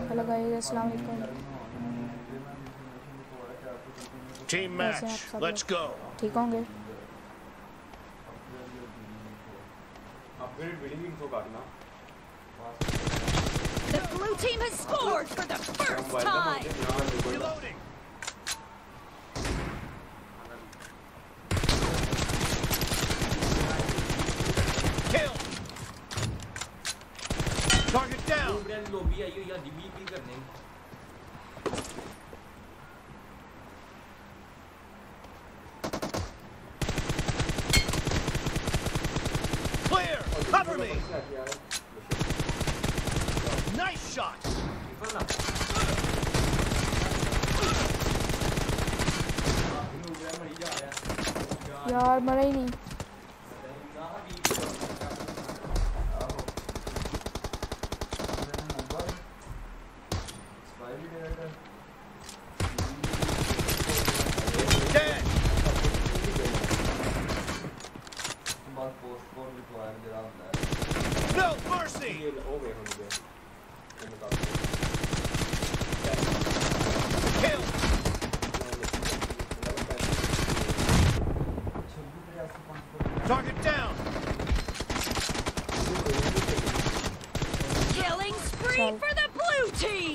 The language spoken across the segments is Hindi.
हेलो गाइस, अस्सलाम वालेकुम। Team match, let's go. ठीक होंगे? The blue team has scored for the first time. Reloading. Kill. Target down. Clear. Cover me. Nice shot. यार मरा ही नहीं। Dead. No mercy. Kill. Target down. Killing spree for the blue team.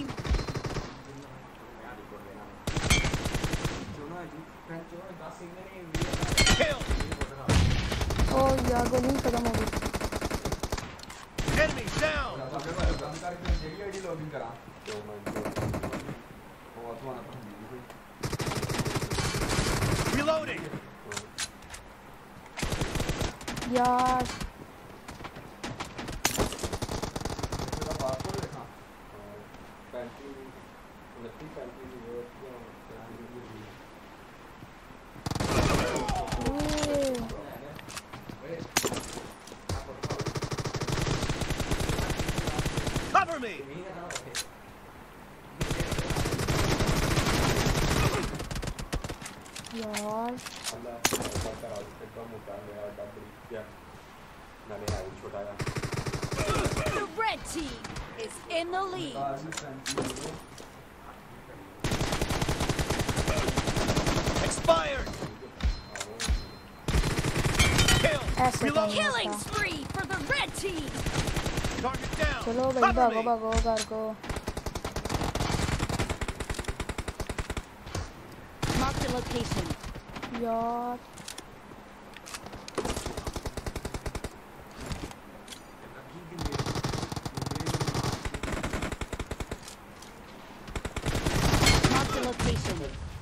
Kill. ओ यार गोली खत्म हो गई। Enemy down. Reloading. यार Cover me. यार The red team is in the lead. Expired. Kill. ऐसे Reload. Killing spree for the red team. Target down. चलो भाई Cover भागो me. भागो घर को। Mark the location. यार Mark the location.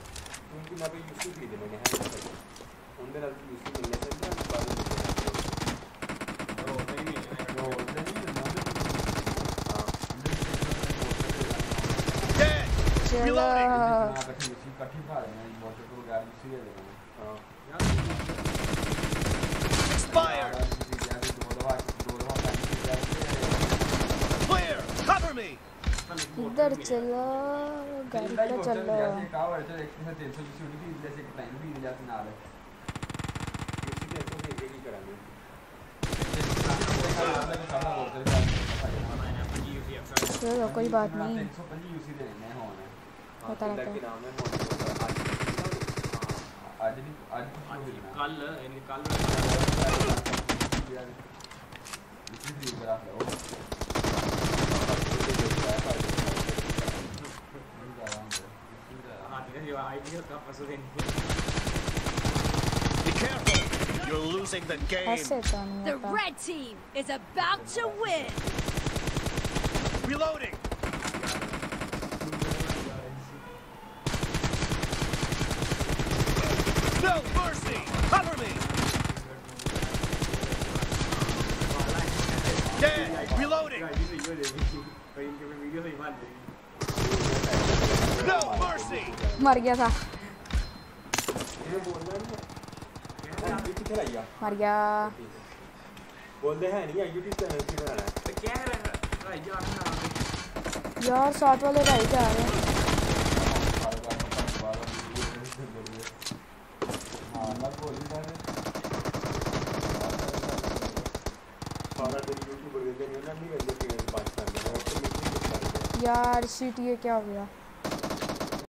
Dead. Reloading. Expired. Clear. Cover me. इधर चलो गाड़ी पे चलो। चलो कोई बात नहीं, होता रहता है। Be careful. You're losing the game. ऐसे तो नहीं The होता। red team is about to win. Reloading. No mercy. Cover me. Dead. Reloading. No mercy. मर गया था, मर गया। यार साथ वाले भाई जा रहे हैं। यार शिट, ये क्या हो गया?